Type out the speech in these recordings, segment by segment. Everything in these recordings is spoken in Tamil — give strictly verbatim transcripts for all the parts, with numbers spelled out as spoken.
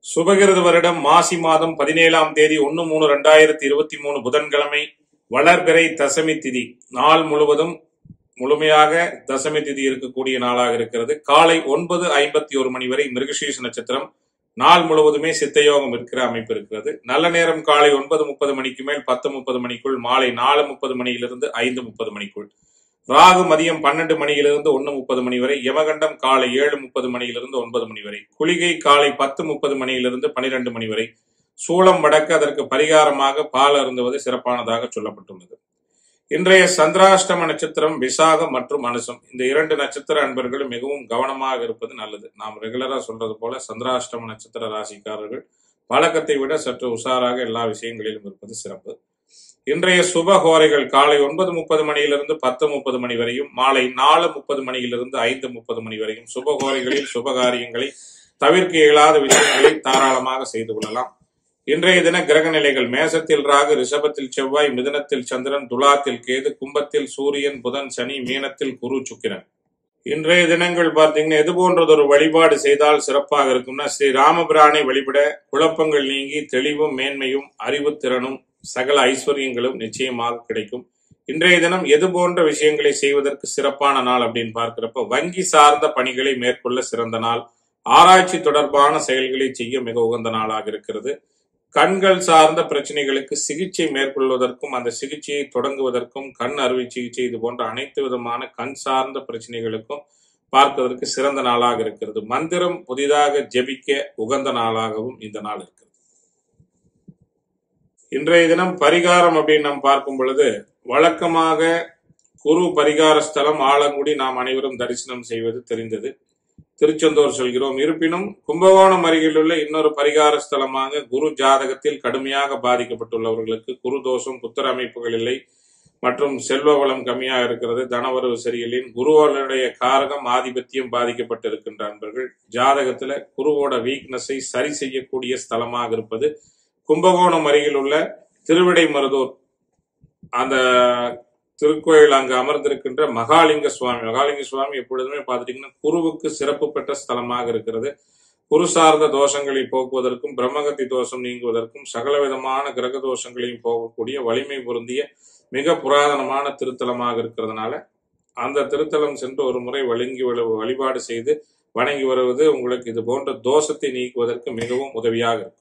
சுபகிருது வருடம் மாசி மாதம் பதினேழாம் தேதி ஒன்னு மூணு ரெண்டாயிரத்தி இருபத்தி மூணு புதன்கிழமை வளர்பிறை தசமி திதி. நாள் முழுவதும் முழுமையாக தசமி திதி இருக்கக்கூடிய நாளாக இருக்கிறது. காலை ஒன்பது ஐம்பத்தி ஒரு மணி வரை மிருகசீர்ஷ நட்சத்திரம், நாள் முழுவதுமே சித்தயோகம் இருக்கிற அமைப்பு இருக்கிறது. நல்ல நேரம் காலை ஒன்பது முப்பது மணிக்கு மேல் பத்து முப்பது மணிக்குள், மாலை நாலு முப்பது மணியிலிருந்து ஐந்து முப்பது மணிக்குள், ராகு மதியம் பன்னெண்டு மணியிலிருந்து ஒன்னு முப்பது மணி வரை, யமகண்டம் காலை ஏழு முப்பது மணியிலிருந்து ஒன்பது மணி வரை, குளிகை காலை பத்து முப்பது மணியிலிருந்து பனிரெண்டு மணி வரை, சூளம் வடக்கு. அதற்கு பரிகாரமாக பால் அருந்துவது சிறப்பானதாக சொல்லப்பட்டுள்ளது. இன்றைய சந்திராஷ்டம நட்சத்திரம் விசாகம் மற்றும் அனுசம். இந்த இரண்டு நட்சத்திர அன்பர்களும் மிகவும் கவனமாக இருப்பது நல்லது. நாம் ரெகுலரா சொல்றது போல சந்திராஷ்டம நட்சத்திர ராசிக்காரர்கள் பழக்கத்தை விட சற்று உஷாராக எல்லா விஷயங்களிலும் இருப்பது சிறப்பு. இன்றைய சுப ஹோரைகள் காலை ஒன்பது முப்பது மணியிலிருந்து பத்து முப்பது மணி வரையும், மாலை நாலு முப்பது மணியிலிருந்து ஐந்து முப்பது மணி வரையும். சுப ஹோரைகளில் சுபகாரியங்களை தவிர்க்க இயலாத விஷயங்களை தாராளமாக செய்து கொள்ளலாம். இன்றைய தின கிரக நிலைகள்: மேசத்தில் ராகு, ரிஷபத்தில் செவ்வாய், மிதுனத்தில் சந்திரன், துலாத்தில் கேது, கும்பத்தில் சூரியன், புதன், சனி, மீனத்தில் குரு, சுக்கிரன். இன்றைய தினங்கள் பார்த்தீங்கன்னா எது போன்றதொரு வழிபாடு செய்தால் சிறப்பாக இருக்கும்னா, ஸ்ரீ ராமபிரானை வழிபட குழப்பங்கள் நீங்கி தெளிவும் மேன்மையும் அறிவு திறனும் சகல ஐஸ்வர்யங்களும் நிச்சயமாக கிடைக்கும். இன்றைய தினம் எது போன்ற விஷயங்களை செய்வதற்கு சிறப்பான நாள் அப்படின்னு பார்க்கிறப்ப, வங்கி சார்ந்த பணிகளை மேற்கொள்ள சிறந்த நாள். ஆராய்ச்சி தொடர்பான செயல்களை செய்ய மிக உகந்த நாளாக இருக்கிறது. கண்கள் சார்ந்த பிரச்சனைகளுக்கு சிகிச்சை மேற்கொள்வதற்கும் அந்த சிகிச்சையை தொடங்குவதற்கும், கண் அறுவை சிகிச்சை இது போன்ற அனைத்து விதமான கண் சார்ந்த பிரச்சனைகளுக்கும் பார்ப்பதற்கு சிறந்த நாளாக இருக்கிறது. மந்திரம் புதிதாக ஜெபிக்க உகந்த நாளாகவும் இந்த நாள் இருக்கிறது. இன்றைய தினம் பரிகாரம் அப்படின்னு நாம் பார்க்கும் பொழுது, வழக்கமாக குரு பரிகார ஸ்தலம் ஆலங்குடி நாம் அனைவரும் தரிசனம் செய்வது தெரிந்தது. திருச்செந்தூர் செல்கிறோம். இருப்பினும் கும்பகோணம் அருகில் உள்ள இன்னொரு பரிகார ஸ்தலமாக குரு ஜாதகத்தில் கடுமையாக பாதிக்கப்பட்டுள்ளவர்களுக்கு, குரு தோஷம், புத்திர அமைப்புகள் இல்லை மற்றும் செல்வ வளம் கம்மியாக இருக்கிறது, தனவரவு சரியில்லை, குருவனுடைய காரகம் ஆதிபத்தியம் பாதிக்கப்பட்டு இருக்கின்ற அன்பர்கள், ஜாதகத்துல குருவோட வீக்னஸை சரி செய்யக்கூடிய ஸ்தலமாக இருப்பது கும்பகோணம் அருகில் உள்ள திருவிடைமருதூர் அந்த திருக்கோயில். அங்கு அமர்ந்திருக்கின்ற மகாலிங்க சுவாமி. மகாலிங்க சுவாமி எப்பொழுதுமே பார்த்துட்டீங்கன்னா குருவுக்கு சிறப்பு பெற்ற ஸ்தலமாக இருக்கிறது. குரு சார்ந்த தோஷங்களை போக்குவதற்கும், பிரம்மகத்தி தோஷம் நீங்குவதற்கும், சகல விதமான கிரக தோஷங்களையும் போகக்கூடிய வலிமை பொருந்திய மிக புராதனமான திருத்தலமாக இருக்கிறதுனால அந்த திருத்தலம் சென்று ஒரு முறை வழங்கி வழிபாடு செய்து வணங்கி வருவது உங்களுக்கு இது போன்ற தோஷத்தை நீக்குவதற்கு மிகவும் உதவியாக இருக்கும்.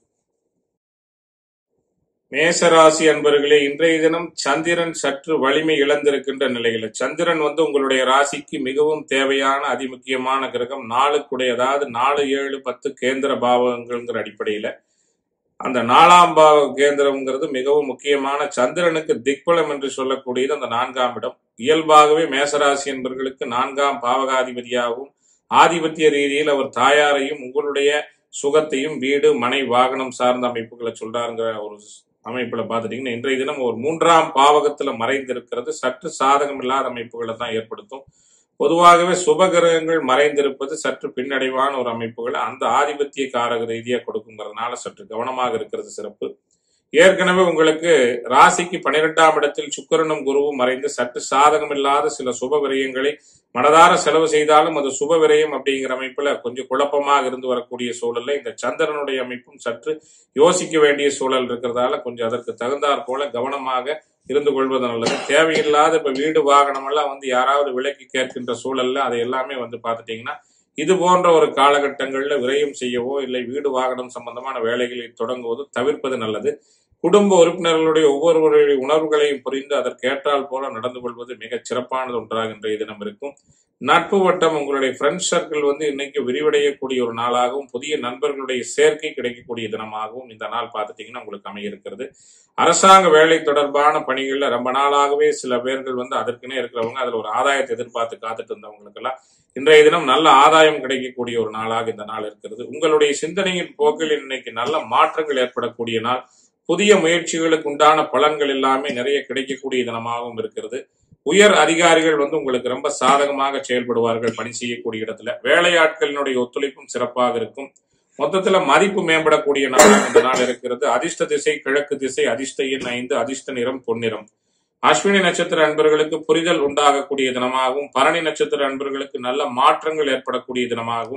மேசராசி அன்பர்களே, இன்றைய தினம் சந்திரன் சற்று வலிமை இழந்திருக்கின்ற நிலையில, சந்திரன் வந்து உங்களுடைய ராசிக்கு மிகவும் தேவையான அதிமுக்கியமான கிரகம். நாளுக்குடைய, அதாவது நாலு ஏழு பத்து கேந்திர பாவகங்கள்ங்கிற அடிப்படையில அந்த நாலாம் பாவ கேந்திரம்ங்கிறது மிகவும் முக்கியமான. சந்திரனுக்கு திக்பலம் என்று சொல்லக்கூடியது அந்த நான்காம் இடம். இயல்பாகவே மேசராசி என்பவர்களுக்கு நான்காம் பாவகாதிபதியாகவும் ஆதிபத்திய ரீதியில் அவர் தாயாரையும் உங்களுடைய சுகத்தையும் வீடு மனை வாகனம் சார்ந்த அமைப்புகளை சொல்றாருங்கிற ஒரு அமைப்புல பாத்துட்டீங்கன்னா, இன்றைய தினம் ஒரு மூன்றாம் பாவகத்துல மறைந்திருக்கிறது சற்று சாதகம் இல்லாத அமைப்புகளை தான் ஏற்படுத்தும். பொதுவாகவே சுபகிரகங்கள் மறைந்திருப்பது சற்று பின்னடைவான ஒரு அமைப்புகளை அந்த ஆதிபத்திய காரக ரீதியா கொடுக்குங்கிறதுனால சற்று கவனமாக இருக்கிறது சிறப்பு. ஏற்கனவே உங்களுக்கு ராசிக்கு பனிரெண்டாம் இடத்தில் சுக்கிரனும் குருவும் மறைந்து சற்று சாதகம் இல்லாத சில சுப விரயங்களை மனதார செலவு செய்தாலும் அது சுப விரயம் அப்படிங்கிற அமைப்புல கொஞ்சம் குழப்பமாக இருந்து வரக்கூடிய சூழல்ல இந்த சந்திரனுடைய அமைப்பும் சற்று யோசிக்க வேண்டிய சூழல் இருக்கிறதால கொஞ்சம் அதற்கு தகுந்தாற் போல கவனமாக இருந்து கொள்வது நல்லது. தேவையில்லாத இப்ப வீடு வாகனம் எல்லாம் வந்து யாராவது விலைக்கு கேட்கின்ற சூழல்ல அதை எல்லாமே வந்து பாத்துட்டீங்கன்னா இது போன்ற ஒரு காலகட்டங்கள்ல விரயம் செய்யவோ இல்லை வீடு வாகனம் சம்பந்தமான வேலைகளை தொடங்குவதோ தவிர்ப்பது நல்லது. குடும்ப உறுப்பினர்களுடைய ஒவ்வொருவருடைய உணர்வுகளையும் புரிந்து அதற்கேற்றால் போல நடந்து கொள்வது மிகச் சிறப்பானது ஒன்றாக இன்றைய தினம் இருக்கும். நட்பு வட்டம், உங்களுடைய ஃப்ரெண்ட்ஸ் சர்க்கிள் வந்து இன்னைக்கு விரிவடையக்கூடிய ஒரு நாளாகவும் புதிய நண்பர்களுடைய சேர்க்கை கிடைக்கக்கூடிய தினமாகவும் இந்த நாள் பார்த்துட்டீங்கன்னா உங்களுக்கு அமைய இருக்கிறது. அரசாங்க வேலை தொடர்பான பணிகள்ல ரொம்ப நாளாகவே சில பேர்கள் வந்து அதற்குனே இருக்கிறவங்க அதுல ஒரு ஆதாயத்தை எதிர்பார்த்து காத்துட்டு இருந்தவங்களுக்கெல்லாம் இன்றைய தினம் நல்ல ஆதாயம் கிடைக்கக்கூடிய ஒரு நாளாக இந்த நாள் இருக்கிறது. உங்களுடைய சிந்தனையின் போக்கில் இன்னைக்கு நல்ல மாற்றங்கள் ஏற்படக்கூடிய நாள். புதிய முயற்சிகளுக்கு உண்டான பலன்கள் எல்லாமே நிறைய கிடைக்கக்கூடிய தினமாகவும் இருக்கிறது. உயர் அதிகாரிகள் வந்து உங்களுக்கு ரொம்ப சாதகமாக செயல்படுவார்கள். பணி செய்யக்கூடிய இடத்துல வேலையாட்களினுடைய ஒத்துழைப்பும் சிறப்பாக இருக்கும். மொத்தத்துல மதிப்பு மேம்படக்கூடிய நாளாக இந்த நாள் இருக்கிறது. அதிர்ஷ்ட திசை கிழக்கு திசை, அதிர்ஷ்ட எண் ஐந்து, அதிர்ஷ்ட நிறம் பொன்னிறம். அஸ்வினி நட்சத்திர அன்பர்களுக்கு புரிதல் உண்டாகக்கூடிய தினமாகவும், பரணி நட்சத்திர அன்பர்களுக்கு நல்ல மாற்றங்கள் ஏற்படக்கூடிய தினமாகவும்,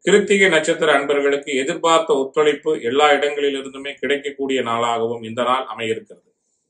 கிருத்திகை நட்சத்திர அன்பர்களுக்கு எதிர்பார்த்த ஒத்துழைப்பு எல்லா இடங்களிலிருந்துமே கிடைக்கக்கூடிய நாளாகவும் இந்த நாள் அமையிருக்கிறது.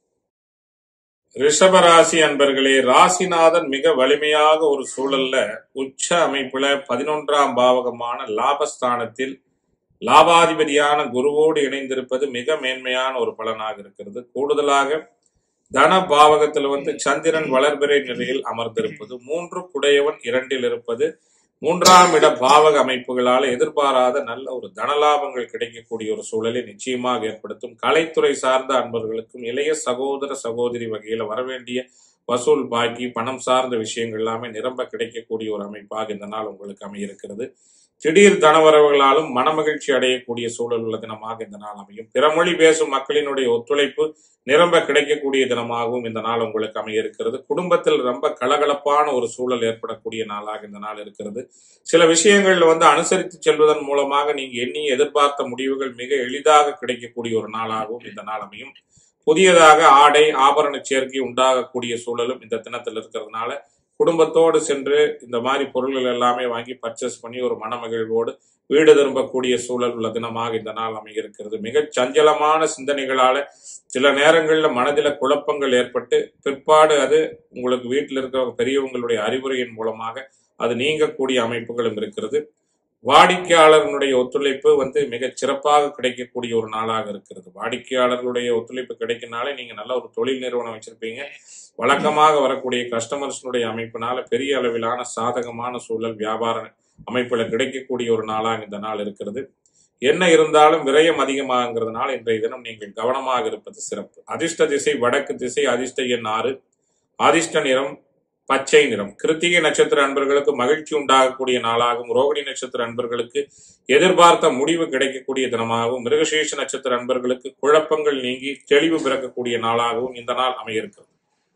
ரிஷபராசி அன்பர்களே, ராசிநாதன் மிக வலிமையாக ஒரு சூழல்ல உச்ச அமைப்புல பதினொன்றாம் பாவகமான லாபஸ்தானத்தில் லாபாதிபதியான குருவோடு இணைந்திருப்பது மிக மேன்மையான ஒரு பலனாக இருக்கிறது. கூடுதலாக தன பாவகத்தில் வந்து சந்திரன் வளர்பிறை நிலையில் அமர்ந்திருப்பது, மூன்று குடையவன் இரண்டில் இருப்பது, மூன்றாம் இட பாவக அமைப்புகளால் எதிர்பாராத நல்ல ஒரு தனலாபங்கள் கிடைக்கக்கூடிய ஒரு சூழலை நிச்சயமாக ஏற்படுத்தும். கலைத்துறை சார்ந்த அன்பர்களுக்கும் இளைய சகோதர சகோதரி வகையில வரவேண்டிய வசூல் பாக்கி பணம் சார்ந்த விஷயங்கள் எல்லாமே நிரம்ப கிடைக்கக்கூடிய ஒரு அமைப்பாக இந்த நாள் உங்களுக்கு அமையிருக்கிறது. திடீர் தனவரவுகளாலும் மனமகிழ்ச்சி அடையக்கூடிய சூழல் உள்ள தினமாக இந்த நாள் அமையும். பிறமொழி பேசும் மக்களினுடைய ஒத்துழைப்பு நிரம்ப கிடைக்கக்கூடிய தினமாகவும் இந்த நாள் உங்களுக்கு அமைய இருக்கிறது. குடும்பத்தில் ரொம்ப கலகலப்பான ஒரு சூழல் ஏற்படக்கூடிய நாளாக இந்த நாள் இருக்கிறது. சில விஷயங்கள்ல வந்து அனுசரித்து செல்வதன் மூலமாக நீங்க எண்ணி எதிர்பார்த்த முடிவுகள் மிக எளிதாக கிடைக்கக்கூடிய ஒரு நாளாகவும் இந்த நாள் அமையும். புதியதாக ஆடை ஆபரண சேர்க்கை உண்டாகக்கூடிய சூழலும் இந்த தினத்தில் இருக்கிறதுனால குடும்பத்தோடு சென்று இந்த மாதிரி பொருள்கள் எல்லாமே வாங்கி பர்ச்சேஸ் பண்ணி ஒரு மனமகிழ்வோடு வீடு திரும்பக்கூடிய சூழல் உள்ள தினமாக இந்த நாள் அமைகிறது. மிகச் சஞ்சலமான சிந்தனைகளால சில நேரங்கள்ல மனதில குழப்பங்கள் ஏற்பட்டு பிற்பாடு அது உங்களுக்கு வீட்டில் இருக்கிற பெரியவங்களுடைய அறிவுரையின் மூலமாக அது நீங்கக்கூடிய அமைப்புகளும் இருக்கிறது. வாடிக்கையாளர்களுடைய ஒத்துழைப்பு வந்து மிகச் சிறப்பாக கிடைக்கக்கூடிய ஒரு நாளாக இருக்கிறது. வாடிக்கையாளர்களுடைய ஒத்துழைப்பு கிடைக்கினாலே நீங்க நல்ல ஒரு தொழில் நிறுவனம் வச்சிருப்பீங்க. வழக்கமாக வரக்கூடிய கஸ்டமர்ஸ்னுடைய அமைப்பினால பெரிய அளவிலான சாதகமான சூழல் வியாபார அமைப்புல கிடைக்கக்கூடிய ஒரு நாளாக இந்த நாள் இருக்கிறது. என்ன இருந்தாலும் விரயம் அதிகமாகிறதுனால இன்றைய தினம் நீங்கள் கவனமாக இருப்பது சிறப்பு. அதிர்ஷ்ட திசை வடக்கு திசை, அதிர்ஷ்ட எண் ஆறு, அதிர்ஷ்ட நிறம் பச்சை நிறம். கிருத்திகை நட்சத்திர அன்பர்களுக்கு மகிழ்ச்சி உண்டாகக்கூடிய நாளாகவும், ரோகிணி நட்சத்திர அன்பர்களுக்கு எதிர்பார்த்த முடிவு கிடைக்கக்கூடிய தினமாகவும், மிருகசீஷ நட்சத்திர அன்பர்களுக்கு குழப்பங்கள் நீங்கி தெளிவு பிறக்கக்கூடிய நாளாகவும் இந்த நாள் அமையிருக்கிறது.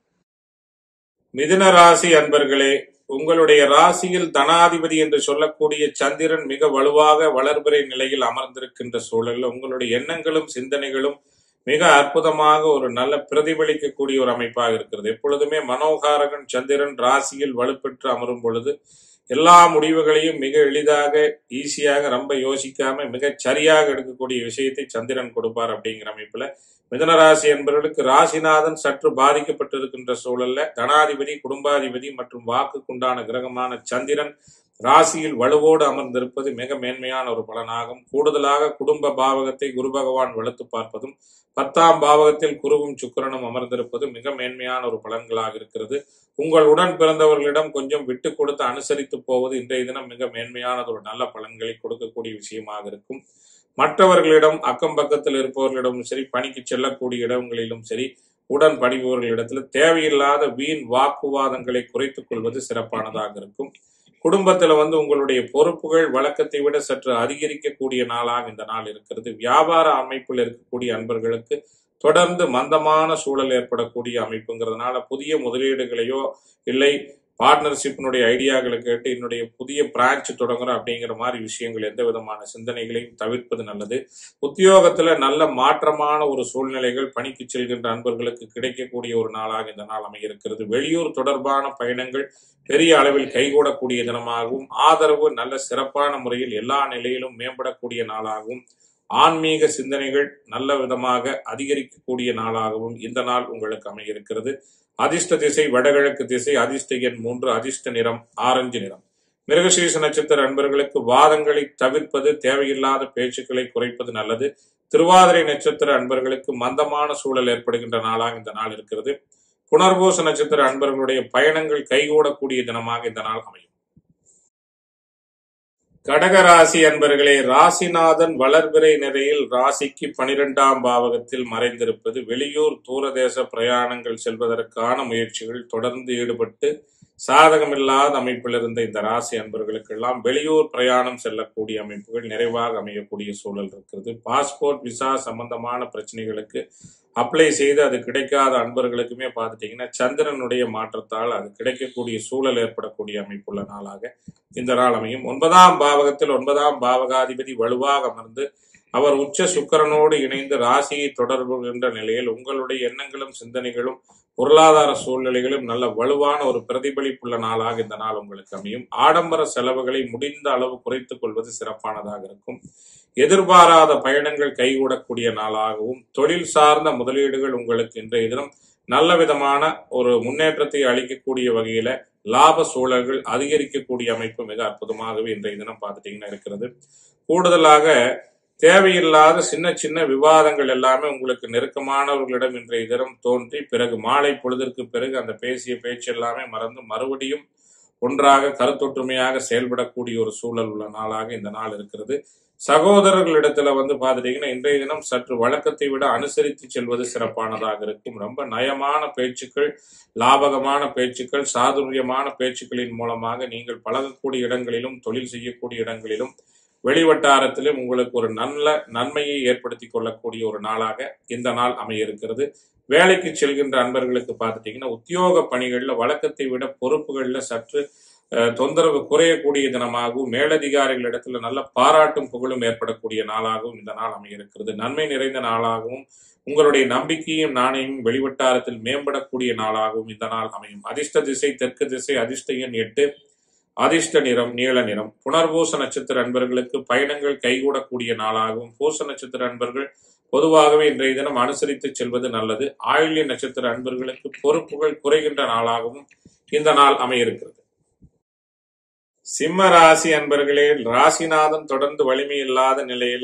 மிதுன ராசி அன்பர்களே, உங்களுடைய ராசியில் தனாதிபதி என்று சொல்லக்கூடிய சந்திரன் மிக வலுவாக வளர்பிறை நிலையில் அமர்ந்திருக்கின்ற சூழலில் உங்களுடைய எண்ணங்களும் சிந்தனைகளும் மிக அற்புதமாக ஒரு நல்ல பிரதிபலிக்கக்கூடிய ஒரு அமைப்பாக இருக்கிறது. எப்பொழுதுமே மனோகாரகன் சந்திரன் ராசியில் வலுப்பெற்று அமரும் பொழுது எல்லா முடிவுகளையும் மிக எளிதாக ஈஸியாக ரொம்ப யோசிக்காம மிக சரியாக எடுக்கக்கூடிய விஷயத்தை சந்திரன் கொடுப்பார். அப்படிங்கிற அமைப்புல மிதுனராசி என்பவர்களுக்கு ராசிநாதன் சற்று பாதிக்கப்பட்டிருக்கின்ற சூழல்ல தனாதிபதி, குடும்பாதிபதி மற்றும் வாக்குக்குண்டான கிரகமான சந்திரன் ராசியில் வலுவோடு அமர்ந்திருப்பது மிக மேன்மையான ஒரு பலனாகும். கூடுதலாக குடும்ப பாவகத்தை குரு பகவான் வலுத்து பார்ப்பதும், பத்தாம் பாவகத்தில் குருவும் சுக்கிரனும் அமர்ந்திருப்பது மிக மேன்மையான ஒரு பலன்களாக இருக்கிறது. உங்கள் உடன் பிறந்தவர்களிடம் கொஞ்சம் விட்டு கொடுத்து அனுசரித்து போவது இன்றைய தினம் மிக மேன்மையானது ஒரு நல்ல பலன்களை கொடுக்கக்கூடிய விஷயமாக இருக்கும். மற்றவர்களிடம் அக்கம் பக்கத்தில் இருப்பவர்களிடமும் சரி, பணிக்கு செல்லக்கூடிய இடங்களிலும் சரி, உடன் பணிபவர்களிடத்தில் தேவையில்லாத வீண் வாக்குவாதங்களை குறைத்துக் கொள்வது சிறப்பானதாக இருக்கும். குடும்பத்துல வந்து உங்களுடைய பொறுப்புகள் வழக்கத்தை விட சற்று அதிகரிக்கக்கூடிய நாளாக இந்த நாள் இருக்கிறது. வியாபார அமைப்பில் இருக்கக்கூடிய அன்பர்களுக்கு தொடர்ந்து மந்தமான சூழல் ஏற்படக்கூடிய அமைப்புங்கிறதுனால புதிய முதலீடுகளையோ இல்லை பார்ட்னர்ஷிப்பினுடைய ஐடியாக்களை கேட்டு என்னுடைய புதிய பிரான்ச் தொடங்குறோம் அப்படிங்கிற மாதிரி விஷயங்கள் எந்த விதமான சிந்தனைகளையும் தவிர்ப்பது நல்லது. உத்தியோகத்துல நல்ல மாற்றமான ஒரு சூழ்நிலைகள் பணிக்கு செல்கின்ற அன்பர்களுக்கு கிடைக்கக்கூடிய ஒரு நாளாக இந்த நாள் அமைகிறது. வெளியூர் தொடர்பான பயணங்கள் பெரிய அளவில் கைகூடக்கூடிய தினமாகவும், ஆதரவு நல்ல சிறப்பான முறையில் எல்லா நிலையிலும் மேம்படக்கூடிய நாளாகவும், ஆன்மீக சிந்தனைகள் நல்ல விதமாக அதிகரிக்கக்கூடிய நாளாகவும் இந்த நாள் உங்களுக்கு அமைகிறது. அதிர்ஷ்ட திசை வடகிழக்கு திசை, அதிர்ஷ்ட எண் மூன்று, அதிர்ஷ்ட நிறம் ஆரஞ்சு நிறம். மிருகசீஷ நட்சத்திர அன்பர்களுக்கு வாதங்களை தவிர்ப்பது, தேவையில்லாத பேச்சுக்களை குறைப்பது நல்லது. திருவாதிரை நட்சத்திர அன்பர்களுக்கு மந்தமான சூழல் ஏற்படுகின்ற நாளாக இந்த நாள் இருக்கிறது. புனர்பூச நட்சத்திர அன்பர்களுடைய பயணங்கள் கைகூடக்கூடிய தினமாக இந்த நாள் அமையும். கடகராசி அன்பர்களே, ராசிநாதன் வளர்பிறை நிலையில் ராசிக்கு பனிரெண்டாம் பாவகத்தில் மறைந்திருப்பது வெளியூர் தூரதேச பிரயாணங்கள் செல்வதற்கான முயற்சிகள் தொடர்ந்து ஈடுபட்டு சாதகமில்லாத அமைப்பில் இருந்த இந்த ராசி அன்பர்களுக்கெல்லாம் வெளியூர் பிரயாணம் செல்லக்கூடிய அமைப்புகள் நிறைவாக அமையக்கூடிய சூழல் இருக்கிறது. பாஸ்போர்ட் விசா சம்பந்தமான பிரச்சனைகளுக்கு அப்ளை செய்து அது கிடைக்காத அன்பர்களுக்குமே பார்த்துட்டீங்கன்னா சந்திரனுடைய மாற்றத்தால் அது கிடைக்கக்கூடிய சூழல் ஏற்படக்கூடிய அமைப்புள்ள நாளாக இந்த நாள் அமையும். ஒன்பதாம் பாவகத்தில் ஒன்பதாம் பாவகாதிபதி வலுவாக அமர்ந்து அவர் உச்ச சுக்கிரனோடு இணைந்து ராசியை தொடர்புகின்ற நிலையில் உங்களுடைய எண்ணங்களும் சிந்தனைகளும் பொருளாதார சூழ்நிலைகளும் நல்ல வலுவான ஒரு பிரதிபலிப்புள்ள நாளாக இந்த நாள் உங்களுக்கு அமையும். ஆடம்பர செலவுகளை முடிந்த அளவு குறைத்துக் கொள்வது சிறப்பானதாக இருக்கும். எதிர்பாராத பயணங்கள் கைகூடக்கூடிய நாளாகவும் தொழில் சார்ந்த முதலீடுகள் உங்களுக்கு இன்றைய தினம் நல்ல விதமான ஒரு முன்னேற்றத்தை அளிக்கக்கூடிய வகையில லாப சூழல்கள் அதிகரிக்கக்கூடிய அமைப்பு மிக அற்புதமாகவே இன்றைய தினம் பார்த்துட்டீங்கன்னா இருக்கிறது. கூடுதலாக தேவையில்லாத சின்ன சின்ன விவாதங்கள் எல்லாமே உங்களுக்கு நெருக்கமானவர்களிடம் இன்றைய தினம் தோன்றி பிறகு மாலை பொழுதற்கு பிறகு அந்த பேசிய பேச்சு எல்லாமே மறந்து மறுபடியும் ஒன்றாக கருத்தொற்றுமையாக செயல்படக்கூடிய ஒரு சூழல் உள்ள நாளாக இந்த நாள் இருக்கிறது. சகோதரர்களிடத்துல வந்து பாத்துட்டீங்கன்னா இன்றைய தினம் சற்று வழக்கத்தை விட அனுசரித்து செல்வது சிறப்பானதாக இருக்கும். ரொம்ப நயமான பேச்சுக்கள், லாபகமான பேச்சுக்கள், சாதுரியமான பேச்சுக்களின் மூலமாக நீங்கள் பழகக்கூடிய இடங்களிலும் தொழில் செய்யக்கூடிய இடங்களிலும் வெளிவட்டாரத்திலும் உங்களுக்கு ஒரு நல்ல நன்மையை ஏற்படுத்தி கொள்ளக்கூடிய ஒரு நாளாக இந்த நாள் அமைய இருக்கிறது. வேலைக்கு செல்கின்ற அன்பர்களுக்கு பார்த்துட்டீங்கன்னா உத்தியோக பணிகள்ல வழக்கத்தை விட பொறுப்புகள்ல சற்று தொந்தரவு குறையக்கூடிய தினமாகவும் மேலதிகாரிகளிடத்துல நல்ல பாராட்டும் புகழும் ஏற்படக்கூடிய நாளாகவும் இந்த நாள் அமைய இருக்கிறது. நன்மை நிறைந்த நாளாகவும் உங்களுடைய நம்பிக்கையும் நாணயமும் வெளிவட்டாரத்தில் மேம்படக்கூடிய நாளாகவும் இந்த நாள் அமையும். அதிர்ஷ்ட திசை தெற்கு திசை, அதிர்ஷ்ட எண் எட்டு, அதிர்ஷ்ட நிறம் நீல நிறம். புனர்பூச நட்சத்திர அன்பர்களுக்கு பயணங்கள் கைகூடக்கூடிய நாளாகவும் பூச நட்சத்திர அன்பர்கள் பொதுவாகவே இன்றைய தினம் அனுசரித்து செல்வது நல்லது. ஆயில்ய நட்சத்திர அன்பர்களுக்கு பொறுப்புகள் குறைகின்ற நாளாகவும் இந்த நாள் அமைய இருக்கிறது. சிம்ம ராசி அன்பர்களே, ராசிநாதன் தொடர்ந்து வலிமை இல்லாத நிலையில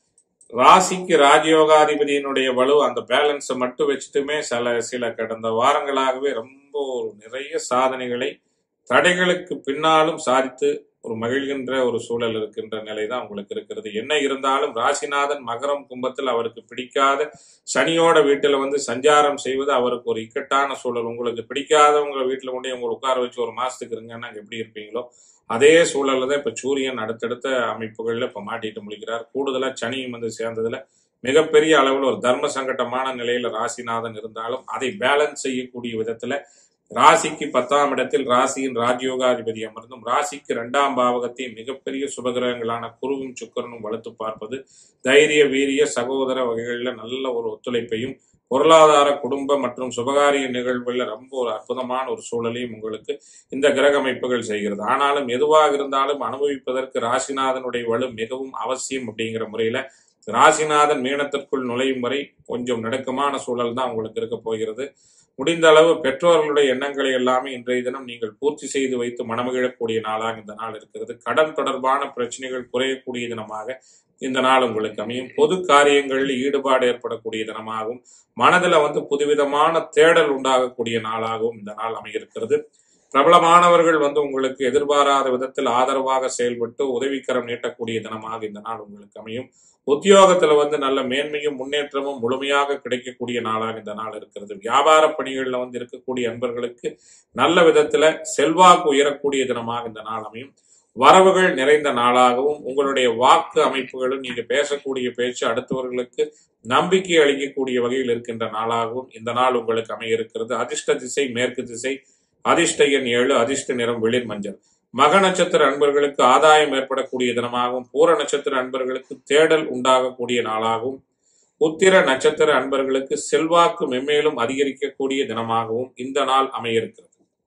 ராசிக்கு ராஜயோகாதிபதியினுடைய வலு அந்த பேலன்ஸை மட்டும் வச்சுட்டுமே சில சில கடந்த வாரங்களாகவே ரொம்ப நிறைய சாதனைகளை தடைகளுக்கு பின்னாலும் சாதித்து ஒரு மகிழ்கின்ற ஒரு சூழல் இருக்கின்ற நிலை தான் உங்களுக்கு இருக்கிறது. என்ன இருந்தாலும் ராசிநாதன் மகரம் கும்பத்தில் அவருக்கு பிடிக்காத சனியோட வீட்டுல வந்து சஞ்சாரம் செய்வது அவருக்கு ஒரு இக்கட்டான சூழல். உங்களுக்கு பிடிக்காதவங்க வீட்டுல கொண்டே உங்களை உட்கார வச்சு ஒரு மாசத்துக்கு இருங்கன்னா எப்படி இருப்பீங்களோ அதே சூழல்ல தான் இப்ப சூரியன் அடுத்தடுத்த அமைப்புகள்ல இப்ப மாட்டிட்டு முடிக்கிறார். கூடுதலா சனியும் வந்து சேர்ந்ததுல மிகப்பெரிய அளவில் ஒரு தர்ம சங்கடமான நிலையில ராசிநாதன் இருந்தாலும் அதை பேலன்ஸ் செய்யக்கூடிய விதத்துல ராசிக்கு பத்தாம் இடத்தில் ராசியின் ராஜயோகாதிபதி அமர்ந்தும் ராசிக்கு இரண்டாம் பாவகத்தையும் மிகப்பெரிய சுபகிரகங்களான குருவும் சுக்கிரனும் வளர்த்து பார்ப்பது தைரிய வீரிய சகோதர வகைகளில் நல்ல ஒரு ஒத்துழைப்பையும் பொருளாதார குடும்ப மற்றும் சுபகாரிய நிகழ்வுகளில் ரொம்ப ஒரு அற்புதமான ஒரு சூழலையும் உங்களுக்கு இந்த கிரக அமைப்புகள் செய்கிறது. ஆனாலும் எதுவாக இருந்தாலும் அனுபவிப்பதற்கு ராசிநாதனுடைய வலு மிகவும் அவசியம். அப்படிங்கிற முறையில ராசிநாதன் மீனத்திற்குள் நுழையும் வரை கொஞ்சம் நடுக்கமான சூழல் தான் உங்களுக்கு இருக்க போகிறது. முடிந்த அளவு பெற்றோர்களுடைய எண்ணங்களை எல்லாமே இன்றைய தினம் நீங்கள் பூர்த்தி செய்து வைத்து மனமகிழக்கூடிய நாளாக இந்த நாள் இருக்கிறது. கடன் தொடர்பான பிரச்சனைகள் குறையக்கூடிய தினமாக இந்த நாள் உங்களுக்கு அமையும். பொது காரியங்களில் ஈடுபாடு ஏற்படக்கூடிய தினமாகவும் மனதில் வந்து புதுவிதமான தேடல் உண்டாகக்கூடிய நாளாகவும் இந்த நாள் அமைகிறது. பிரபலமானவர்கள் வந்து உங்களுக்கு எதிர்பாராத விதத்தில் ஆதரவாக செயல்பட்டு உதவிக்கரம் நீட்டக்கூடிய தினமாக இந்த நாள் உங்களுக்கு அமையும். உத்தியோகத்துல வந்து நல்ல மேன்மையும் முன்னேற்றமும் முழுமையாக கிடைக்கக்கூடிய நாளாக இந்த நாள் இருக்கிறது. வியாபார பணிகள்ல வந்து இருக்கக்கூடிய அன்பர்களுக்கு நல்ல விதத்துல செல்வாக்கு உயரக்கூடிய தினமாக இந்த நாள் அமையும். வரவுகள் நிறைந்த நாளாகவும் உங்களுடைய வாக்கு அமைப்புகளும் நீங்க பேசக்கூடிய பேச்சு அடுத்தவர்களுக்கு நம்பிக்கை அளிக்கக்கூடிய வகையில் இருக்கின்ற நாளாகவும் இந்த நாள் உங்களுக்கு அமைய இருக்கிறது. அதிர்ஷ்ட திசை மேற்கு திசை, அதிர்ஷ்ட எண் ஏழு, அதிர்ஷ்ட நிறம் வெளிர் மஞ்சள். மக நட்சத்திர அன்பர்களுக்கு ஆதாயம் ஏற்படக்கூடிய தினமாகவும் பூர நட்சத்திர அன்பர்களுக்கு தேடல் உண்டாகக்கூடிய நாளாகவும் உத்திர நட்சத்திர அன்பர்களுக்கு செல்வாக்கு மென்மேலும் அதிகரிக்கக்கூடிய தினமாகவும் இந்த நாள் அமைய இருக்கிறது.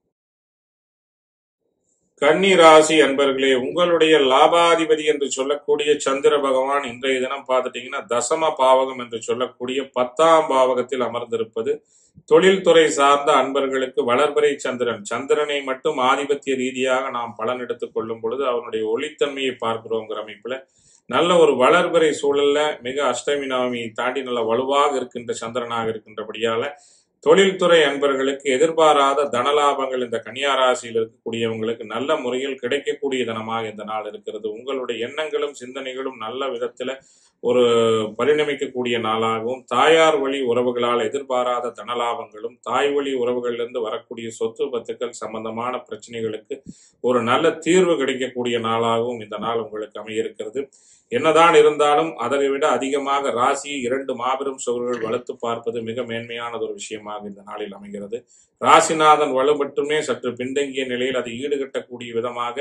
கன்னி ராசி அன்பர்களே, உங்களுடைய லாபாதிபதி என்று சொல்லக்கூடிய சந்திர பகவான் இன்றைய தினம் பார்த்துட்டீங்கன்னா தசம பாவகம் என்று சொல்லக்கூடிய பத்தாம் பாவகத்தில் அமர்ந்திருப்பது தொழில்துறை சார்ந்த அன்பர்களுக்கு வளர்பிறை சந்திரன் சந்திரனை மட்டும் ஆதிபத்திய ரீதியாக நாம் பலன் எடுத்துக் கொள்ளும் பொழுது அவனுடைய ஒளித்தன்மையை பார்க்கிறோங்கிற அமைப்புல நல்ல ஒரு வளர்பிறை சூழல்ல மிக அஷ்டமி நவமியை தாண்டி நல்ல வலுவாக இருக்கின்ற சந்திரனாக இருக்கின்றபடியால தொழில்துறை அன்பர்களுக்கு எதிர்பாராத தனலாபங்கள் இந்த கன்னியா ராசியில் இருக்கக்கூடியவங்களுக்கு நல்ல முறையில் கிடைக்கக்கூடிய தினமாக இந்த நாள் இருக்கிறது. உங்களுடைய எண்ணங்களும் சிந்தனைகளும் நல்ல விதத்துல ஒரு பரிணமிக்கக்கூடிய நாளாகவும் தாயார் வழி உறவுகளால் எதிர்பாராத தனலாபங்களும் தாய் வழி உறவுகளிலிருந்து வரக்கூடிய சொத்து பத்துக்கள் சம்பந்தமான பிரச்சனைகளுக்கு ஒரு நல்ல தீர்வு கிடைக்கக்கூடிய நாளாகவும் இந்த நாள் உங்களுக்கு அமைய இருக்கிறது. என்னதான் இருந்தாலும் அதை விட அதிகமாக ராசியை இரண்டு மாபெரும் சுவர்கள் வளர்த்து பார்ப்பது மிக மேன்மையானது ஒரு விஷயமாக இந்த நாளில் அமைகிறது. ராசிநாதன் வலு மட்டுமே சற்று பின்தங்கிய நிலையில் அதை ஈடுகட்டக்கூடிய விதமாக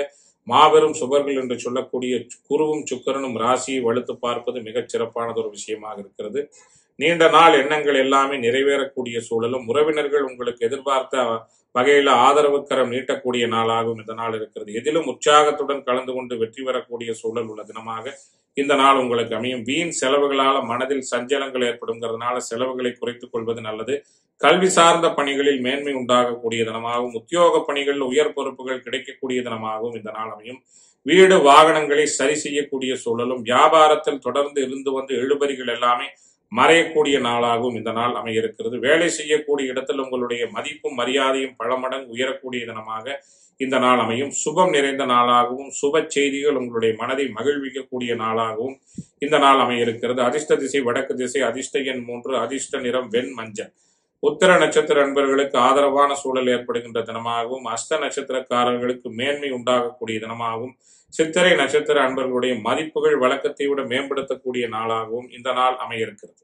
மாபெரும் சுபர்கள் என்று சொல்லக்கூடிய குருவும் சுக்கிரனும் ராசியை வலுத்து பார்ப்பது மிகச் சிறப்பானது ஒரு விஷயமாக இருக்கிறது. நீண்ட நாள் எண்ணங்கள் எல்லாமே நிறைவேறக்கூடிய சூழலும், உறவினர்கள் உங்களுக்கு எதிர்பார்த்த வகையில ஆதரவு கரம் நீட்டக்கூடிய நாளாகவும் இந்த நாள் இருக்கிறது. எதிலும் உற்சாகத்துடன் கலந்து கொண்டு வெற்றி பெறக்கூடிய சூழல் உள்ள தினமாக இந்த நாள் உங்களுக்கு அமையும். வீண் செலவுகளால மனதில் சஞ்சலங்கள் ஏற்படுங்கிறதுனால செலவுகளை குறைத்துக் கொள்வது நல்லது. கல்வி சார்ந்த பணிகளில் மேன்மை உண்டாகக்கூடிய தினமாகவும், உத்தியோக பணிகளில் உயர் பொறுப்புகள் கிடைக்கக்கூடிய தினமாகவும் இந்த நாள் அமையும். வீடு வாகனங்களை சரி செய்யக்கூடிய சூழலும், வியாபாரத்தில் தொடர்ந்து இருந்து வந்து இழுபறிகள் எல்லாமே மறையக்கூடிய நாளாகவும் இந்த நாள் அமைய இருக்கிறது. வேலை செய்யக்கூடிய இடத்தில் உங்களுடைய மதிப்பும் மரியாதையும் பல மடங்கு உயரக்கூடிய தினமாக இந்த நாள் அமையும். சுபம் நிறைந்த நாளாகவும், சுப செய்திகள் உங்களுடைய மனதை மகிழ்விக்கக்கூடிய நாளாகவும் இந்த நாள் அமைய இருக்கிறது. அதிர்ஷ்ட திசை வடக்கு திசை, அதிர்ஷ்ட எண் மூன்று, அதிர்ஷ்ட நிறம் வெண் மஞ்சள். உத்திர நட்சத்திர அன்பர்களுக்கு ஆதரவான சூழல் ஏற்படுகின்ற தினமாகவும், அஸ்த நட்சத்திரக்காரர்களுக்கு மேன்மை உண்டாகக்கூடிய தினமாகவும், சித்திரை நட்சத்திர அன்பர்களுடைய மதிப்புகள் வழக்கத்தை விட மேம்படுத்தக்கூடிய நாளாகவும் இந்த நாள் அமைய இருக்கிறது.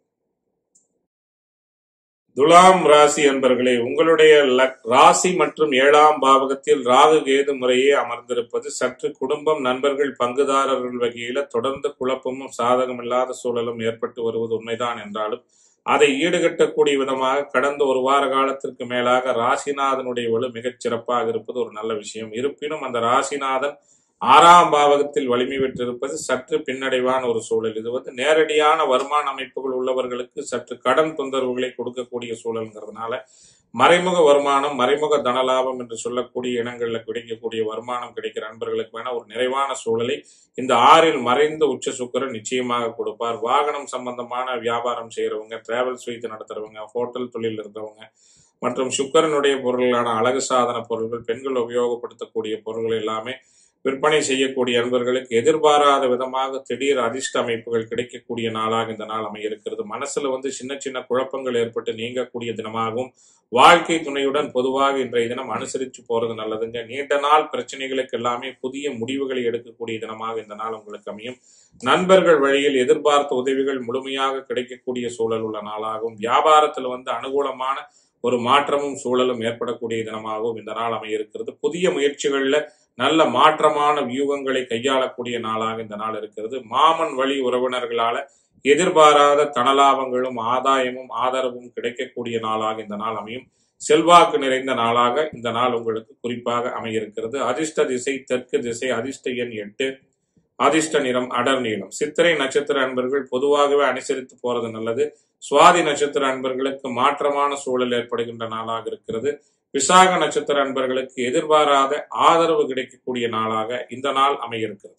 துலாம் ராசி அன்பர்களே, உங்களுடைய ராசி மற்றும் ஏழாம் பாவகத்தில் ராகு கேது முறையே அமர்ந்திருப்பது சற்று குடும்பம், நண்பர்கள், பங்குதாரர்கள் வகையில தொடர்ந்து குழப்பமும் சாதகமில்லாத சூழலும் ஏற்பட்டு வருவது உண்மைதான் என்றாலும், அதை ஈடுகட்டக்கூடிய விதமாக கடந்த ஒரு வார காலத்திற்கு மேலாக ராசிநாதனுடைய வலு மிகச் சிறப்பாக இருப்பது ஒரு நல்ல விஷயம். இருப்பினும் அந்த ராசிநாதன் ஆறாம் பாவகத்தில் வலிமை பெற்றிருப்பது சற்று பின்னடைவான ஒரு சூழல். இது வந்து நேரடியான வருமான அமைப்புகள் உள்ளவர்களுக்கு சற்று கடன் தொந்தரவுகளை கொடுக்கக்கூடிய சூழல்ங்கிறதுனால மறைமுக வருமானம், மறைமுக தனலாபம் என்று சொல்லக்கூடிய இடங்களில் கிடைக்கக்கூடிய வருமானம் கிடைக்கிற நண்பர்களுக்கு வேணா ஒரு நிறைவான சூழலை இந்த ஆறில் மறைந்த உச்ச சுக்கிரன் நிச்சயமாக கொடுப்பார். வாகனம் சம்பந்தமான வியாபாரம் செய்யறவங்க, டிராவல்ஸ் வைத்து நடத்துறவங்க, ஹோட்டல் தொழில் இருக்கிறவங்க மற்றும் சுக்கிரனுடைய பொருள்களான அழகு சாதன பொருள்கள், பெண்கள் உபயோகப்படுத்தக்கூடிய பொருள்கள் எல்லாமே விற்பனை செய்யக்கூடிய அன்பர்களுக்கு எதிர்பாராத விதமாக திடீர் அதிர்ஷ்ட அமைப்புகள் கிடைக்கக்கூடிய நாளாக இந்த நாள் அமைய இருக்கிறது. மனசுல வந்து சின்ன சின்ன குழப்பங்கள் ஏற்பட்டு நீங்கக்கூடிய தினமாகவும், வாழ்க்கை துணையுடன் பொதுவாக இன்றைய தினம் அனுசரித்து போறது நல்லதுங்க. நீண்ட நாள் பிரச்சனைகளுக்கு எல்லாமே புதிய முடிவுகளை எடுக்கக்கூடிய தினமாக இந்த நாள் உங்களுக்கு அமையும். நண்பர்கள் வழியில் எதிர்பார்த்த உதவிகள் முழுமையாக கிடைக்கக்கூடிய சூழல் உள்ள நாளாகவும், வியாபாரத்தில் வந்து அனுகூலமான ஒரு மாற்றமும் சூழலும் ஏற்படக்கூடிய தினமாகவும் இந்த நாள் அமைய இருக்கிறது. புதிய முயற்சிகள்ல நல்ல மாற்றமான வியூகங்களை கையாளக்கூடிய நாளாக இந்த நாள் இருக்கிறது. மாமன் வழி உறவினர்களால எதிர்பாராத தனலாபங்களும் ஆதாயமும் ஆதரவும் கிடைக்கக்கூடிய நாளாக இந்த நாள் அமையும். செல்வாக்கு நிறைந்த நாளாக இந்த நாள் உங்களுக்கு குறிப்பாக அமைய இருக்கிறது. அதிர்ஷ்ட திசை தெற்கு திசை, அதிர்ஷ்ட எண் எட்டு, அதிர்ஷ்ட நிறம் அடர் நீளம். சித்திரை நட்சத்திர அன்பர்கள் பொதுவாகவே அனுசரித்து போறது நல்லது. சுவாதி நட்சத்திர அன்பர்களுக்கு மாற்றமான சூழல் ஏற்படுகின்ற நாளாக இருக்கிறது. விசாக நட்சத்திர அன்பர்களுக்கு எதிர்பாராத ஆதரவு கிடைக்கக்கூடிய நாளாக இந்த நாள் அமைய இருக்கிறது.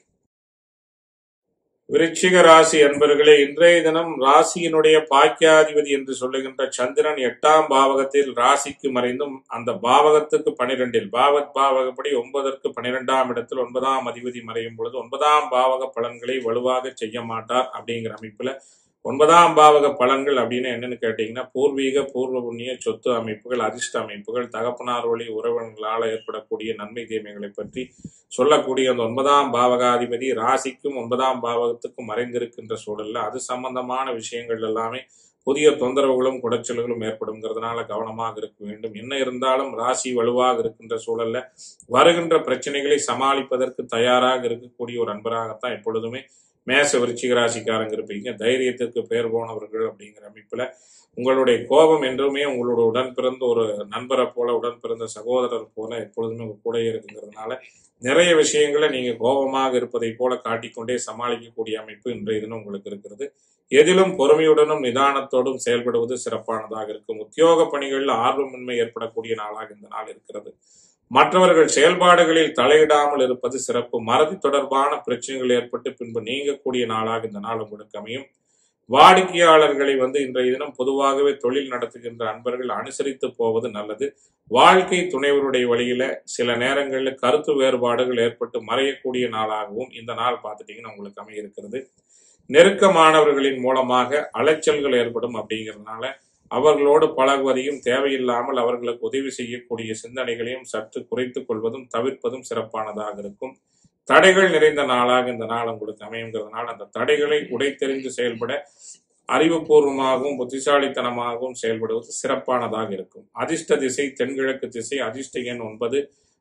விருச்சிக ராசி அன்பர்களே, இன்றைய தினம் ராசியினுடைய பாக்கியாதிபதி என்று சொல்லுகின்ற சந்திரன் எட்டாம் பாவகத்தில் ராசிக்கு மறைந்தும் அந்த பாவகத்துக்கு பனிரெண்டில் பாவத் பாவகப்படி ஒன்பதற்கு பனிரெண்டாம் இடத்தில் ஒன்பதாம் அதிபதி மறையும் பொழுது ஒன்பதாம் பாவக பலன்களை வலுவாக செய்ய மாட்டார். அப்படிங்கிற அமைப்புல ஒன்பதாம் பாவக பலன்கள் அப்படின்னு என்னன்னு கேட்டீங்கன்னா, பூர்வீக பூர்வ புண்ணிய சொத்து அமைப்புகள், அதிர்ஷ்ட அமைப்புகள், தகப்பனார் வழி உறவினர்களால் ஏற்படக்கூடிய நன்மை தீமைகளை பற்றி சொல்லக்கூடிய அந்த ஒன்பதாம் பாவகாதிபதி ராசிக்கும் ஒன்பதாம் பாவகத்துக்கும் மறைந்திருக்கின்ற சூழல்ல அது சம்பந்தமான விஷயங்கள் எல்லாமே புதிய தொந்தரவுகளும் குடைச்சல்களும் ஏற்படுங்கிறதுனால கவனமாக இருக்க வேண்டும். என்ன இருந்தாலும் ராசி வலுவாக இருக்கின்ற சூழல்ல வருகின்ற பிரச்சனைகளை சமாளிப்பதற்கு தயாராக இருக்கக்கூடிய ஒரு அன்பராகத்தான் எப்பொழுதுமே மேச விருச்சிக ராசிக்காரங்க இருப்பீங்க. தைரியத்திற்கு பெயர் போனவர்கள் அப்படிங்கிற அமைப்புல உங்களுடைய கோபம் என்றுமே உங்களோட உடன் பிறந்த ஒரு நண்பரை போல, உடன் பிறந்த சகோதரர் போல எப்பொழுதுமே உங்க கூட இருக்குங்கிறதுனால நிறைய விஷயங்களை நீங்க கோபமாக இருப்பதை போல காட்டிக்கொண்டே சமாளிக்கக்கூடிய அமைப்பு இன்றைய தினம் உங்களுக்கு இருக்கிறது. எதிலும் பொறுமையுடனும் நிதானத்தோடும் செயல்படுவது சிறப்பானதாக இருக்கும். உத்தியோக பணிகளில் ஆர்வமின்மை ஏற்படக்கூடிய நாளாக இந்த நாள் இருக்கிறது. மற்றவர்கள் செயல்பாடுகளில் தலையிடாமல் இருப்பது சிறப்பு. மறதி தொடர்பான பிரச்சனைகள் ஏற்பட்டு பின்பு நீங்கக்கூடிய நாளாக இந்த நாள் உங்களுக்கு அமையும். வாடிக்கையாளர்களை வந்து இன்றைய தினம் பொதுவாகவே தொழில் நடத்துகின்ற அன்பர்கள் அனுசரித்து போவது நல்லது. வாழ்க்கை துணைவருடைய வழியில சில நேரங்களில் கருத்து வேறுபாடுகள் ஏற்பட்டு மறையக்கூடிய நாளாகவும் இந்த நாள் பார்த்துட்டீங்கன்னா உங்களுக்கு அமைய இருக்கிறது. நெருக்கமானவர்களின் மூலமாக அலைச்சல்கள் ஏற்படும். அப்படிங்கிறதுனால அவர்களோடு பழகுவதையும் தேவையில்லாமல் அவர்களுக்கு உதவி செய்யக்கூடிய சிந்தனைகளையும் சற்று குறைத்துக் கொள்வதும் தவிர்ப்பதும் சிறப்பானதாக இருக்கும். தடைகள் நிறைந்த நாளாக இந்த நாள் உங்களுக்கு அமையுங்கிறதுனால அந்த தடைகளை உடைத்தெறிந்து செயல்பட அறிவுபூர்வமாகவும் புத்திசாலித்தனமாகவும் செயல்படுவது சிறப்பானதாக இருக்கும். அதிர்ஷ்ட திசை தென்கிழக்கு திசை, அதிர்ஷ்ட எண் ஒன்பது,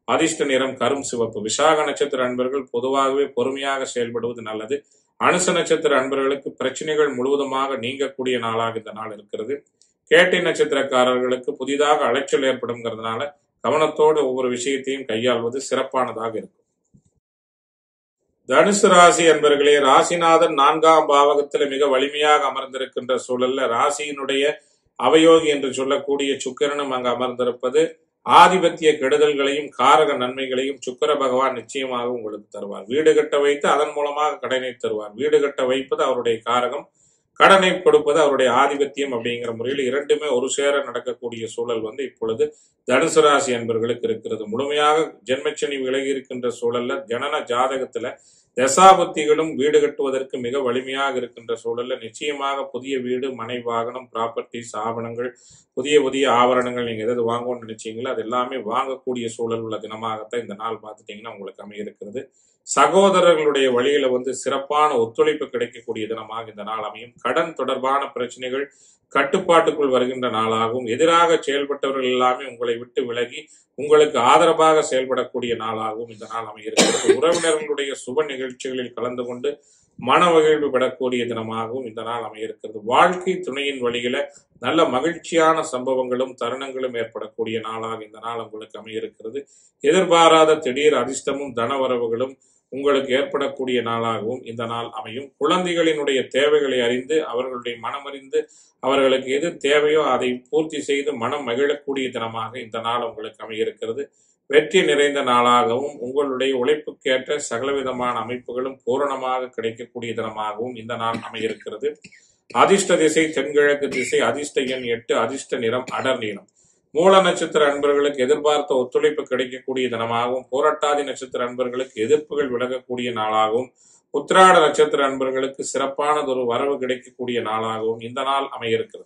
அதிர்ஷ்ட நிறம் கரும் சிவப்பு. விசாக நட்சத்திர அன்பர்கள் பொதுவாகவே பொறுமையாக செயல்படுவது நல்லது. அனுச நட்சத்திர அன்பர்களுக்கு பிரச்சனைகள் முழுவதுமாக நீங்கக்கூடிய நாளாக இந்த நாள் இருக்கிறது. கேட்டை நட்சத்திரக்காரர்களுக்கு புதிதாக அலைச்சல் ஏற்படுங்கிறதுனால கவனத்தோடு ஒவ்வொரு விஷயத்தையும் கையாள்வது சிறப்பானதாக இருக்கும். தனுசு ராசி அன்பர்களே, ராசிநாதன் நான்காம் பாவகத்துல மிக வலிமையாக அமர்ந்திருக்கின்ற சூழல்ல ராசியினுடைய அவயோகி என்று சொல்லக்கூடிய சுக்கிரனும் அங்கு அமர்ந்திருப்பது ஆதிபத்திய கெடுதல்களையும் காரக நன்மைகளையும் சுக்கிர பகவான் நிச்சயமாக உங்களுக்கு தருவார். வீடு கட்ட வைத்து அதன் மூலமாக கடனை தருவார். வீடு கட்ட வைப்பது அவருடைய காரகம், கடனை கொடுப்பது அவருடைய ஆதிபத்தியம். அப்படிங்கிற முறையில் இரண்டுமே ஒரு சேர நடக்கக்கூடிய சூழல் வந்து இப்பொழுது தனுசு ராசி அன்பர்களுக்கு இருக்கிறது. முழுமையாக ஜென்மச்சனி விலகி இருக்கின்ற சூழல்ல ஜனன ஜாதகத்துல தசாபுத்திகளும் வீடு கட்டுவதற்கு மிக வலிமையாக இருக்கின்ற சூழல்ல நிச்சயமாக புதிய வீடு, மனை, வாகனம், ப்ராப்பர்ட்டிஸ், ஆவணங்கள், புதிய புதிய ஆபரணங்கள் நீங்க எதாவது வாங்கணும்னு நினைச்சீங்களோ அது எல்லாமே வாங்கக்கூடிய சூழல் உள்ள தினமாகத்தான் இந்த நாள் பார்த்துட்டீங்கன்னா உங்களுக்கு அமைய இருக்கிறது. சகோதரர்களுடைய வழியில வந்து சிறப்பான ஒத்துழைப்பு கிடைக்கக்கூடிய தினமாக இந்த நாள் அமையும். கடன் தொடர்பான பிரச்சனைகள் கட்டுப்பாட்டுக்குள் வருகின்ற நாளாகவும், எதிராக செயல்பட்டவர்கள் எல்லாமே உங்களை விட்டு விலகி உங்களுக்கு ஆதரவாக செயல்படக்கூடிய நாளாகவும் இந்த நாள் அமைகிறது. உறவினர்களுடைய சுப நிகழ்ச்சிகளில் கலந்து கொண்டு மன மகிழ்வு பெறக்கூடிய தினமாகவும் இந்த நாள் அமைகிறது. வாழ்க்கை துணையின் வழியில நல்ல மகிழ்ச்சியான சம்பவங்களும் தருணங்களும் ஏற்படக்கூடிய நாளாக இந்த நாள் உங்களுக்கு அமையிருக்கிறது. எதிர்பாராத திடீர் அதிர்ஷ்டமும் தனவரவுகளும் உங்களுக்கு ஏற்படக்கூடிய நாளாகவும் இந்த நாள் அமையும். குழந்தைகளினுடைய தேவைகளை அறிந்து அவர்களுடைய மனமறிந்து அவர்களுக்கு எது தேவையோ அதை பூர்த்தி செய்து மனம் மகிழக்கூடிய தினமாக இந்த நாள் உங்களுக்கு அமையிருக்கிறது. வெற்றி நிறைந்த நாளாகவும் உங்களுடைய உழைப்புக்கேற்ற சகலவிதமான அமைப்புகளும் பூரணமாக கிடைக்கக்கூடிய தினமாகவும் இந்த நாள் அமையிருக்கிறது. அதிர்ஷ்ட திசை தென்கிழக்கு திசை, அதிர்ஷ்ட எண் எட்டு, அதிர்ஷ்ட நிறம் அடர் நீளம். மூல நட்சத்திர அன்பர்களுக்கு எதிர்பார்த்த ஒத்துழைப்பு கிடைக்கக்கூடிய தினமாகவும், போராட்டாதி நட்சத்திர அன்பர்களுக்கு எதிர்ப்புகள் விலகக்கூடிய நாளாகவும், உத்திராட நட்சத்திர அன்பர்களுக்கு சிறப்பானதொரு வரவு கிடைக்கக்கூடிய நாளாகவும் இந்த நாள் அமையிருக்கிறது.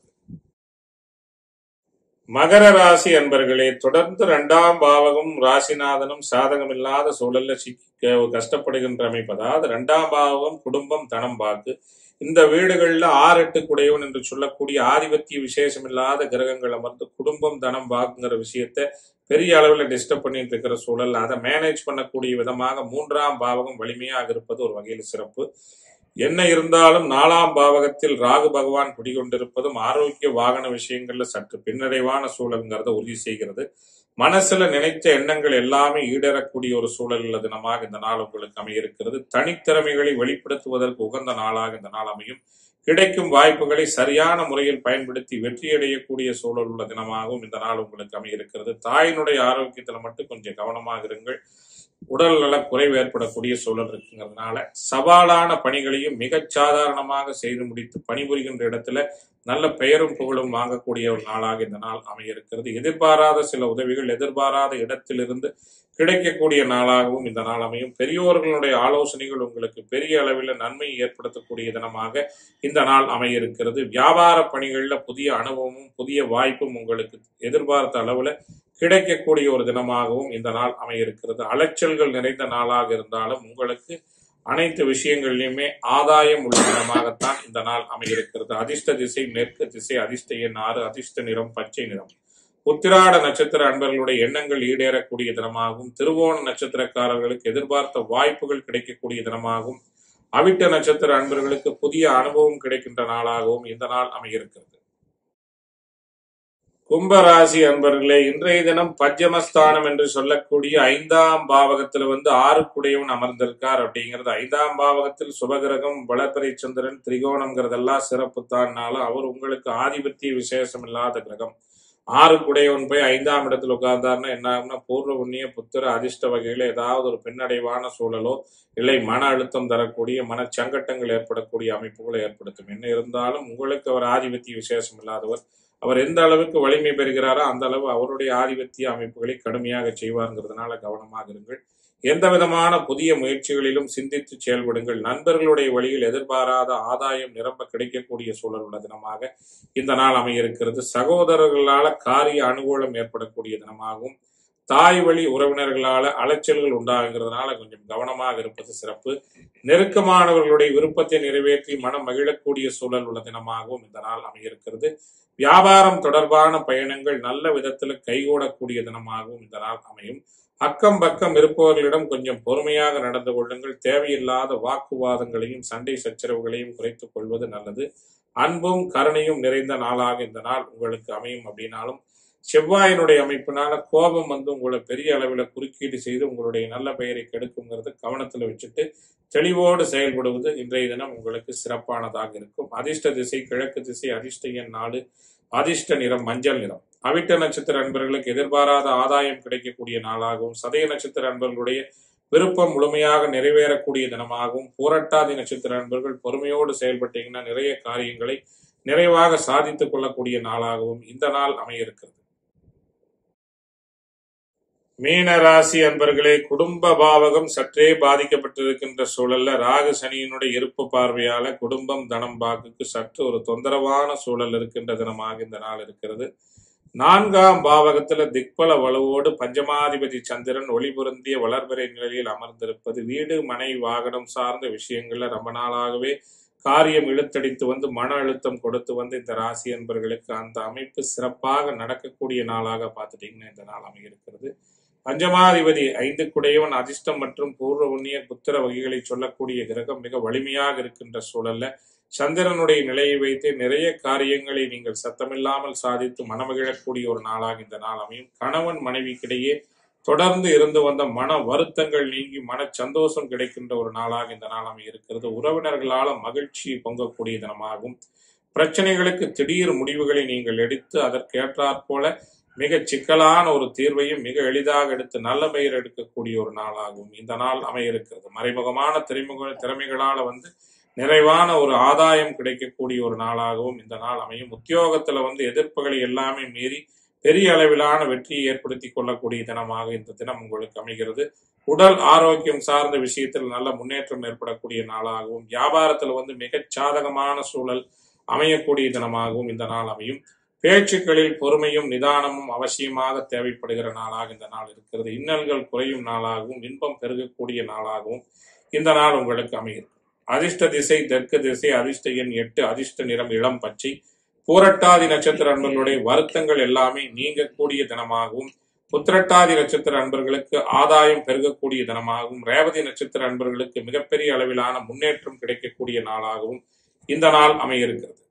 மகர ராசி அன்பர்களே, தொடர்ந்து இரண்டாம் பாவகம் ராசிநாதனும் சாதகம் இல்லாத சூழல்ல சிக்க கஷ்டப்படுகின்ற அமைப்பு. அதாவது இரண்டாம் பாவகம் குடும்பம், தனம், வாக்கு. இந்த வீடுகள்ல ஆறு எட்டு குடையவன் என்று சொல்லக்கூடிய ஆதிபத்திய விசேஷம் இல்லாத கிரகங்கள் அமர்ந்து குடும்பம், தனம், வாக்குங்கிற விஷயத்த பெரிய அளவில் டிஸ்டர்ப் பண்ணிட்டு இருக்கிற சூழல். அதை மேனேஜ் பண்ணக்கூடிய விதமாக மூன்றாம் பாவகம் வலிமையாக இருப்பது ஒரு வகையில் சிறப்பு. என்ன இருந்தாலும் நாலாம் பாவகத்தில் ராகு பகவான் குடிகொண்டிருப்பதும் ஆரோக்கிய வாகன விஷயங்கள்ல சற்று பின்னடைவான சூழல்ங்கிறத உறுதி செய்கிறது. மனசுல நினைத்த எண்ணங்கள் எல்லாமே ஈடேறக்கூடிய ஒரு சூழல் உள்ள தினமாக இந்த நாள் உங்களுக்கு அமையிருக்கிறது. தனித்திறமைகளை வெளிப்படுத்துவதற்கு உகந்த நாளாக இந்த நாள் அமையும். கிடைக்கும் வாய்ப்புகளை சரியான முறையில் பயன்படுத்தி வெற்றியடையக்கூடிய சூழல் உள்ள தினமாகவும் இந்த நாள் உங்களுக்கு அமையிருக்கிறது. தாயினுடைய ஆரோக்கியத்துல மட்டும் கொஞ்சம் கவனமாக இருங்கள். உடல் நல குறைவு ஏற்படக்கூடிய சூழல் இருக்குங்கிறதுனால சவாலான பணிகளையும் மிக சாதாரணமாக செய்து முடித்து பணிபுரிகின்ற இடத்துல நல்ல பெயரும் புகழும் வாங்கக்கூடிய ஒரு நாளாக இந்த நாள் அமையிருக்கிறது. எதிர்பாராத சில உதவிகள் எதிர்பாராத இடத்திலிருந்து கிடைக்கக்கூடிய நாளாகவும் இந்த நாள் அமையும். பெரியோர்களுடைய ஆலோசனைகள் உங்களுக்கு பெரிய அளவில் நன்மை ஏற்படுத்தக்கூடிய தினமாக இந்த நாள் அமையிருக்கிறது. வியாபார பணிகள்ல புதிய அனுபவமும் புதிய வாய்ப்பும் உங்களுக்கு எதிர்பார்த்த அளவுல கிடைக்கக்கூடிய ஒரு தினமாகவும் இந்த நாள் அமையிருக்கிறது. அலைச்சல்கள் நிறைந்த நாளாக இருந்தாலும் உங்களுக்கு அனைத்து விஷயங்களிலுமே ஆதாயம் உள்ள தினமாகத்தான் இந்த நாள் அமையிருக்கிறது. அதிர்ஷ்ட திசை மேற்கு திசை, அதிர்ஷ்ட எண் ஆறு, அதிர்ஷ்ட நிறம் பச்சை நிறம். உத்திராட நட்சத்திர அன்பர்களுடைய எண்ணங்கள் ஈடேறக்கூடிய தினமாகவும், திருவோண நட்சத்திரக்காரர்களுக்கு எதிர்பார்த்த வாய்ப்புகள் கிடைக்கக்கூடிய தினமாகவும், அவிட்ட நட்சத்திர அன்பர்களுக்கு புதிய அனுபவம் கிடைக்கின்ற நாளாகவும் இந்த நாள் அமையிருக்கிறது. கும்பராசி அன்பர்களே, இன்றைய தினம் பஞ்சமஸ்தானம் என்று சொல்லக்கூடிய ஐந்தாம் பாவகத்துல வந்து ஆறுக்குடையவன் அமர்ந்திருக்கார். அப்படிங்கிறது ஐந்தாம் பாவகத்தில் சுபகிரகம் வளர்பிறை சந்திரன் திரிகோணம்ங்கிறதெல்லாம் சிறப்புத்தான்னாலும் அவர் உங்களுக்கு ஆதிபத்திய விசேஷம் இல்லாத கிரகம். ஆறு குடையவன் போய் ஐந்தாம் இடத்துல உட்கார்ந்தாருன்னா என்ன ஆகும்னா பூர்வ புண்ணிய புத்திர அதிர்ஷ்ட வகையில ஏதாவது ஒரு பின்னடைவான சூழலோ இல்லை மன அழுத்தம் தரக்கூடிய மன சங்கட்டங்கள் ஏற்படக்கூடிய அமைப்புகளை ஏற்படுத்தும். என்ன இருந்தாலும் உங்களுக்கு அவர் ஆதிபத்திய விசேஷம் இல்லாதவர். அவர் எந்த அளவுக்கு வலிமை பெறுகிறாரோ அந்த அளவு அவருடைய ஆதிபத்திய அமைப்புகளை கடுமையாக செய்வாருங்கிறதுனால கவனமாக இருங்கள். எந்த விதமான புதிய முயற்சிகளிலும் சிந்தித்து செயல்படுங்கள். நண்பர்களுடைய வழியில் எதிர்பாராத ஆதாயம் நிரம்ப கிடைக்கக்கூடிய சூழல் உள்ள தினமாக இந்த நாள் அமையிருக்கிறது. சகோதரர்களால காரிய அனுகூலம் ஏற்படக்கூடிய தினமாகவும், தாய் வழி உறவினர்களால அலைச்சல்கள் உண்டாகிறதுனால கொஞ்சம் கவனமாக இருப்பது சிறப்பு. நெருக்கமானவர்களுடைய விருப்பத்தை நிறைவேற்றி மனம் மகிழக்கூடிய சூழல் உள்ள தினமாகவும் இந்த நாள் அமையிருக்கிறது. வியாபாரம் தொடர்பான பயணங்கள் நல்ல விதத்தில் கைகூடக்கூடிய தினமாகவும் இந்த நாள் அமையும். அக்கம் பக்கம் இருப்பவர்களிடம் கொஞ்சம் பொறுமையாக நடந்து கொள்ளுங்கள். தேவையில்லாத வாக்குவாதங்களையும் சண்டை சச்சரவுகளையும் குறைத்துக் கொள்வது நல்லது. அன்பும் கருணையும் நிறைந்த நாளாக இந்த நாள் உங்களுக்கு அமையும். அப்படின்னாலும் செவ்வாயினுடைய அமைப்பினால கோபம் வந்து உங்களை பெரிய அளவில் குறுக்கீடு செய்து உங்களுடைய நல்ல பெயரை கெடுக்குங்கிறத கவனத்தில் வச்சுட்டு தெளிவோடு செயல்படுவது இன்றைய தினம் உங்களுக்கு சிறப்பானதாக இருக்கும். அதிர்ஷ்ட திசை கிழக்கு திசை, அதிர்ஷ்ட எண் நாலு, அதிர்ஷ்ட நிறம் மஞ்சள் நிறம். அவிட்ட நட்சத்திர அன்பர்களுக்கு எதிர்பாராத ஆதாயம் கிடைக்கக்கூடிய நாளாகவும், சதய நட்சத்திர அன்பர்களுடைய விருப்பம் முழுமையாக நிறைவேறக்கூடிய தினமாகவும், பூரட்டாதி நட்சத்திர அன்பர்கள் பொறுமையோடு செயல்பட்டீங்கன்னா நிறைய காரியங்களை நிறைவாக சாதித்துக் கொள்ளக்கூடிய நாளாகவும் இந்த நாள் அமையிருக்கிறது. மீன ராசி அன்பர்களே, குடும்ப பாவகம் சற்றே பாதிக்கப்பட்டிருக்கின்ற சூழல்ல ராகு சனியினுடைய இருப்பு பார்வையால குடும்பம் தனம் பாக்குக்கு சற்று ஒரு தொந்தரவான சூழல் இருக்கின்ற தினமாக இந்த நாள் இருக்கிறது. நான்காம் பாவகத்துல திக்பல வலுவோடு பஞ்சமாதிபதி சந்திரன் ஒளி பொருந்திய வளர்பிறை நிலையில் அமர்ந்திருப்பது வீடு மனை வாகனம் சார்ந்த விஷயங்கள்ல ரொம்ப நாளாகவே காரியம் இழுத்தடித்து வந்து மன அழுத்தம் கொடுத்து வந்து இந்த ராசி அன்பர்களுக்கு அந்த அமைப்பு சிறப்பாக நடக்கக்கூடிய நாளாக பார்த்துட்டீங்கன்னா இந்த நாள் அமைகிறது. பஞ்சமாதிபதி ஐந்து குடையவன் அதிர்ஷ்டம் மற்றும் பூர்வ புண்ணிய புத்திர வகைகளை சொல்லக்கூடிய கிரகம் மிக வலிமையாக இருக்கின்ற சூழல்ல சந்திரனுடைய நிலையை வைத்து நிறைய காரியங்களை நீங்கள் சத்தமில்லாமல் சாதித்து மனமகிழக்கூடிய ஒரு நாளாக இந்த நாள் அமையும். கணவன் மனைவிக்கிடையே தொடர்ந்து இருந்து வந்த மன வருத்தங்கள் நீங்கி மன சந்தோஷம் கிடைக்கின்ற ஒரு நாளாக இந்த நாள் அமையிருக்கிறது. உறவினர்களால மகிழ்ச்சி பொங்கக்கூடிய தினமாகும். பிரச்சனைகளுக்கு திடீர் முடிவுகளை நீங்கள் எடுத்து அதற்கேற்றாற் போல மிக சிக்கலான ஒரு தீர்வையும் மிக எளிதாக எடுத்து நல்ல பெயர் எடுக்கக்கூடிய ஒரு நாளாகும் இந்த நாள் அமையிருக்கிறது. மறைமுகமான திரைமுக திறமைகளால வந்து நிறைவான ஒரு ஆதாயம் கிடைக்கக்கூடிய ஒரு நாளாகவும் இந்த நாள் அமையும். உத்தியோகத்துல வந்து எதிர்ப்புகளை எல்லாமே மீறி பெரிய அளவிலான வெற்றியை ஏற்படுத்தி கொள்ளக்கூடிய தினமாக இந்த தினம் உங்களுக்கு அமைகிறது. உடல் ஆரோக்கியம் சார்ந்த விஷயத்தில் நல்ல முன்னேற்றம் ஏற்படக்கூடிய நாளாகவும், வியாபாரத்தில் வந்து மிகச் சாதகமான சூழல் அமையக்கூடிய தினமாகவும் இந்த நாள் அமையும். பேச்சுக்களில் பொறுமையும் நிதானமும் அவசியமாக தேவைப்படுகிற நாளாக இந்த நாள் இருக்கிறது. இன்னல்கள் குறையும் நாளாகவும் இன்பம் பெருகக்கூடிய நாளாகவும் இந்த நாள் உங்களுக்கு அமைகிறது. அதிர்ஷ்ட திசை தெற்கு திசை, அதிர்ஷ்ட எண் எட்டு, அதிர்ஷ்ட நிறம் இளம் பச்சை. பூரட்டாதி நட்சத்திர அன்பர்களுடைய வருத்தங்கள் எல்லாமே நீங்கக்கூடிய தினமாகவும், உத்திரட்டாதி நட்சத்திர அன்பர்களுக்கு ஆதாயம் பெருகக்கூடிய தினமாகவும், ரேவதி நட்சத்திர அன்பர்களுக்கு மிகப்பெரிய அளவிலான முன்னேற்றம் கிடைக்கக்கூடிய நாளாகவும் இந்த நாள் அமையிருக்கிறது.